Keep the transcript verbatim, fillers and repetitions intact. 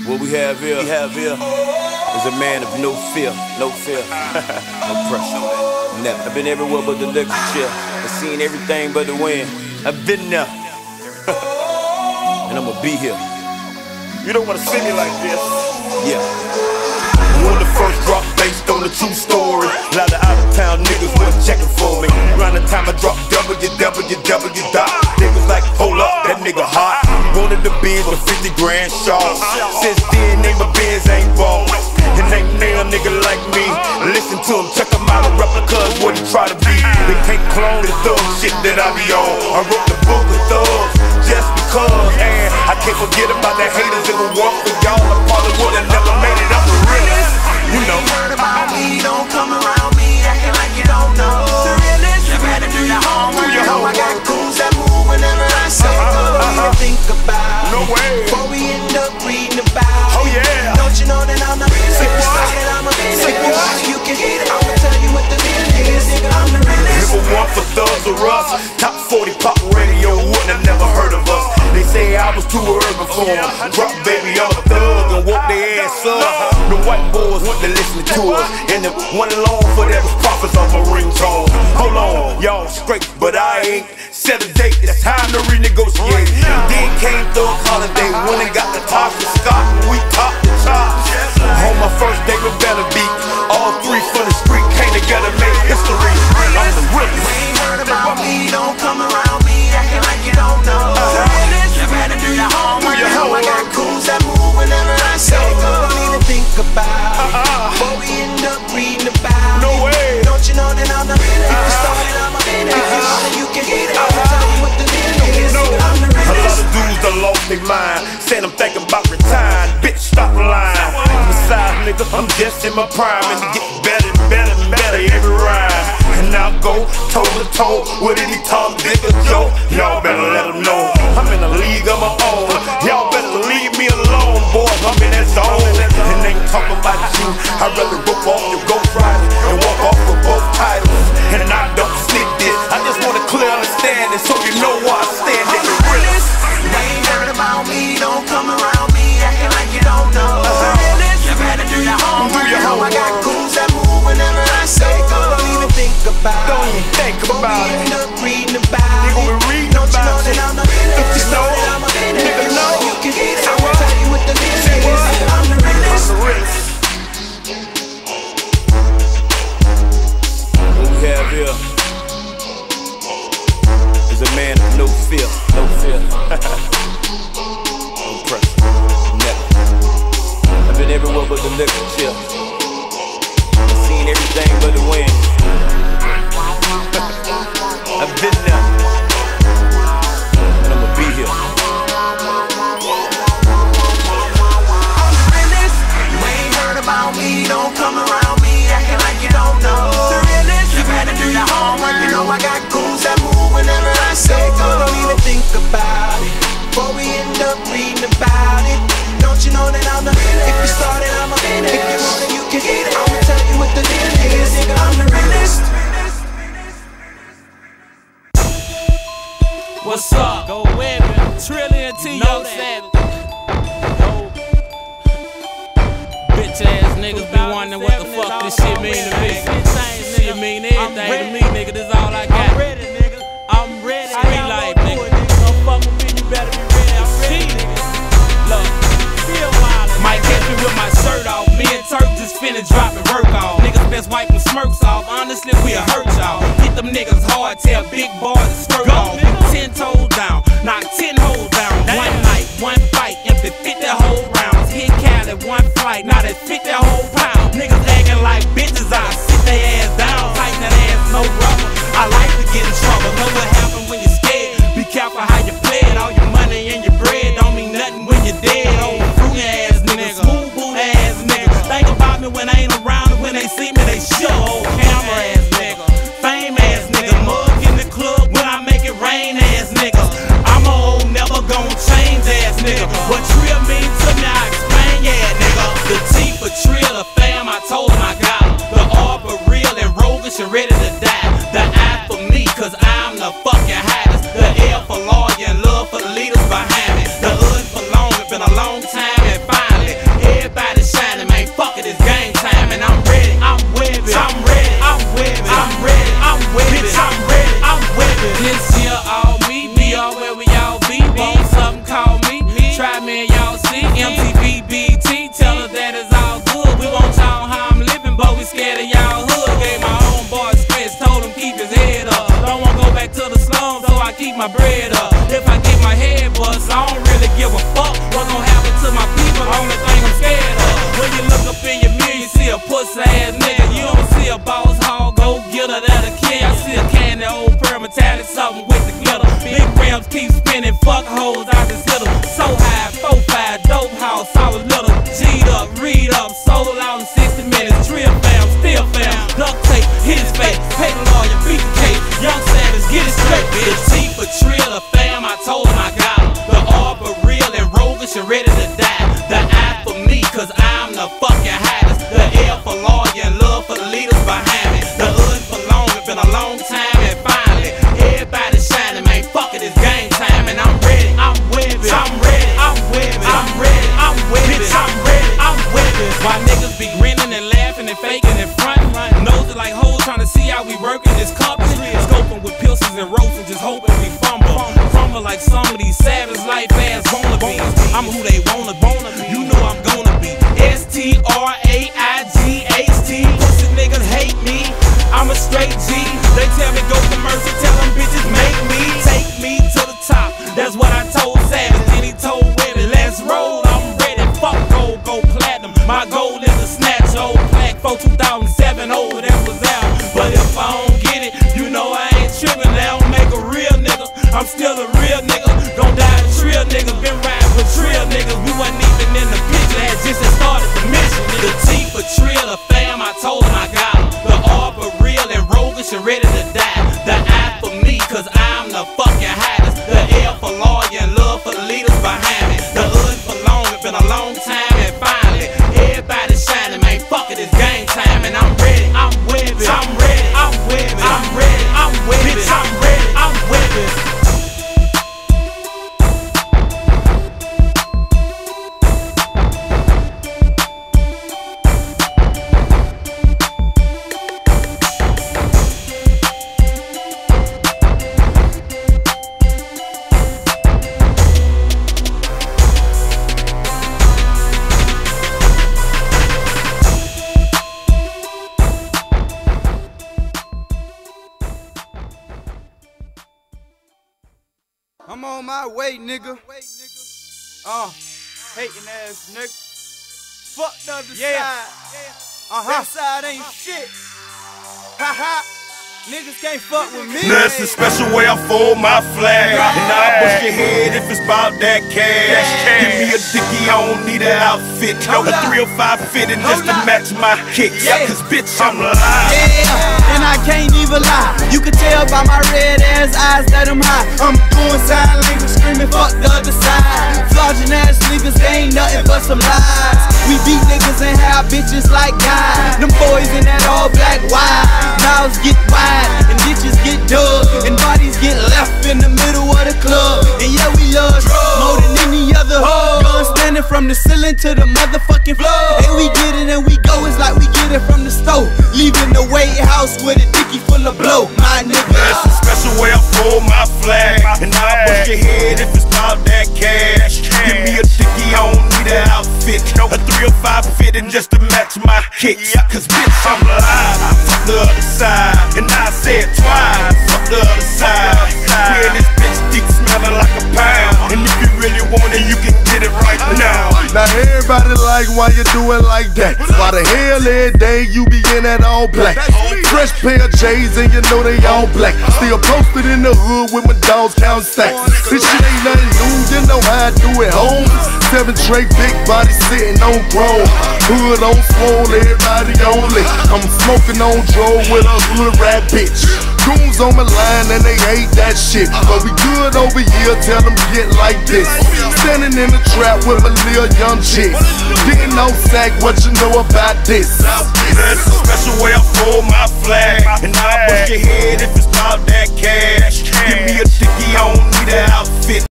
What we have here, we have here is a man of no fear, no fear, no pressure. Never. I've been everywhere but the liquor chair. I've seen everything but the wind. I've been there, and I'ma be here. You don't wanna see me like this. Yeah. When the first drop based on the true story, a lot of out of town niggas wasn't checking for me. Around the time I dropped W W W dot, niggas like, hold up, that nigga hot. Wanted the Benz for fifty grand short. Since then, name my Benz ain't bought. And ain't nail a nigga like me. Listen to him, check him out, a replica is what he try to be. They can't clone the thug shit that I be on. I wrote the book of thugs just because. And I can't forget about the haters that will walk for y'all. I probably would've never made it. I'm the realest. You know. You heard about me, don't come around me acting like you don't know. The realest. You better do your homework. You know I got goons that move whenever I say go. Don't even think about No way. before we end up reading about Oh it. yeah. Don't you know that I'm the realest? Say If you what? started, I'm a realest. Say If you what? want it, you can get it. I'ma tell you what the deal is, nigga. I'm the realest. Number one for thugs or us. Top forty pop radio, wouldn't have never heard of us. They say I was too urban for them. Drop baby on a thug and woke their ass up. The white boys went to listen to us, and the one alone for that was profits off a ringtone. Hold on, y'all straight, but I ain't. Set a date, it's time to renegotiate. Then came Thug Holiday, went and got the top of Scott, and we topped the top. On my first date with Better Beat, all three from the street came together, made history. I'm the realest. You ain't heard about me, don't come around me acting like you don't know. The realest. You better do your homework. You know I got goons that move whenever I say go. Don't even think about it before we end up reading about No it. way. Don't you know that I'm the realest? If you started, I'm a realest. If you want it, you can get it. I'ma tell you what the deal is. No. Nigga, I'm the A lot realest. of dudes done lost their mind, saying I'm thinking about retiring. Bitch, stop lying. Besides, nigga, I'm just in my prime, and it gets better and better and better every rhyme. And I'll go toe to toe with any Tom, Dick, or Joe. Y'all better let them know I'm in a league of my own. Y'all better leave me alone, boys. I'm in that zone. And they ain't talking about you. I'd rather rip off your Ghost Rider and walk off with both titles. And I don't sneak this. I just want a clear understanding so you know where I stand at the realest. You ain't heard about me, don't come around me acting like you don't know. The realest. You better do your homework. Do your You know I got homework. goons that move whenever I say go. Don't even think about it. Don't even think Before about we it. end up reading about They gon' it. be reading Don't you know about that it. I'm the realest? If you You know know, that I'm a realest. nigga If you know. want it, you can get it. Say I'ma what? tell you what the deal Say is. what? I'm the I'm realest. the realest. What we have here is a man of no fear, no fear, no pressure. Never. I've been everywhere but the liquor chair. I've seen everything but the wind. I've been there, and I'ma be here. You ain't heard about me, don't come around me acting like you don't know. The realest. You better do your homework. You know I got goons that move whenever I say go. Don't even think about it before we end up reading about it. Don't you know that I'm the realest? If you started, I'm a realest. If you want it, you can get it. I'ma tell you what the deal is, nigga. I'm the realest. What's up? Go win, Trillion T, no Savage. Bitch ass niggas be wondering what the fuck this shit mean to me. Shit mean everything to me, nigga. This all I got. I'm ready, nigga. I'm ready. Street life, nigga. Don't fuck with me, you better be ready. I'm ready, nigga. Look, feel wild. Might catch me with my shirt off. Me and Turk just finna drop and work off. Niggas best wipe them smirks off. Honestly, we'll hurt y'all. Hit them niggas hard, tell big boys to skirt off. Ten toes down, knock ten holes down. One night, one fight, empty fifty whole rounds. Hit Cali, one flight, now that's fifty whole pounds. Niggas acting like bitches, I sit their ass down. Tighten that ass, no rubber. I like to get in trouble. Know what happens when you're scared. Be careful how you play it. All your money and your bread don't mean nothing when you're dead. Old fruity ass niggas, smooth booty ass niggas. Think about me when I ain't around, and when they see me, they show. Old camera ass nigga, fame ass nigga, mug in the club. hoes, I just hit 'em. So high, four five, dope house, I was little. G'd up, read up, sold out in sixty minutes. Trill fam, still fam, duct tape, hit his face. Pay the lawyer, beat the case. Young Savage, get it straight. The T for Trill, a fam, I told him I got him. The R for real and roguish and ready to die. The I for me, cause I'm the fucking hottest. The L for lawyer and love for the leaders behind me. The U for long, it's been a long time and finally everybody shining, man, fuck it, it's game time. And I'm ready, I'm with it, I'm ready, I'm with it, I'm ready, I'm with it, I'm ready, I'm with it. Why niggas be grinning and laughing and faking and fronting, nose it like hoes trying to see how we working this company. Scoping with pills and roasting, just hoping we fumble. Crumble like some of these savage life ass wannabes. I'm who they wanna be, you know I'm gonna be. S T R A I G H T, pussy niggas hate me, I'm a straight G. They tell me go commercial, tell them bitches make me. Take me to the top, that's what I told Savage. Then he told Webby, let's roll, I'm ready, fuck gold, go platinum. My goal is to snatch old plaque for two thousand seven, oh that was out. But if I don't get it, you know I ain't tripping, they don't make a real nigga. I'm still a real nigga, gon' die a trill nigga. Been riding with trill niggas, we wasn't even in the picture, had just started the mission. The T for Trill, a fam, I told him I got him. The R for real and roguish and ready to die. The I for me, cause I'm the fucking hottest. The L for lawyer and love for the leaders behind me. The U for long, it's been a long time and finally everybody shining, man, fuck it, it's game time. And I'm ready, I'm with it, I'm ready, I'm with it, I'm ready, I'm with it, I'm ready, I'm with it. I'm on my way, nigga. Uh, hating ass nigga. Fuck the other Yeah. side. Uh-huh. That side ain't shit. Ha ha. Niggas can't fuck with me. That's the special way I fold my flag. And I bust your head if it's about that cash. Give me a dickie, I don't need an outfit. A three oh five fitting just to match my kicks. Cause bitch, I'm live. Yeah, and I can't even lie. You can tell by my red ass eyes that I'm high. I'm doing sign language, screaming fuck the other side. Flogging ass niggas, they ain't nothing but some lies. We beat niggas and have bitches like guys. Them boys in that all black wide. Mouths get wide and ditches get dug, and bodies get left in the middle of the club. And yeah, we love drugs more than any other hoe. Guns standing from the ceiling to the motherfucking floor. And we get it and we go, it's like we get it from the stove. Leaving the White House with a dicky full of blow, my nigga. That's the special way I fold my flag. And I bust your head if it's about that cash. Give me a dickie, I don't need an outfit. A three oh five fitting just to match my kicks. Cause bitch, I'm live. Fuck the other side. And I say it twice. Fuck the other side. We in this bitch deep smelling like a pound. And if you really want it, you can get it right now. Now everybody like why you do it like that. Why the hell every day you be in that all black? Fresh pair of J's and you know they all black. Still posted in the hood with my dogs count stacks. This shit ain't nothing new, you know how I do it home. Seven tray big body sitting on chrome. Hood on swole, everybody on lit. I'm smoking on Joe with a hood rat bitch. Goons on my line and they hate that shit. But we good over here, tell them get like this. Standing in the trap with my little young chick. Getting no sack, what you know about this? That's a special way I fold my flag. And I bust your head if it's about that cash. Give me a dickie, I don't need an outfit.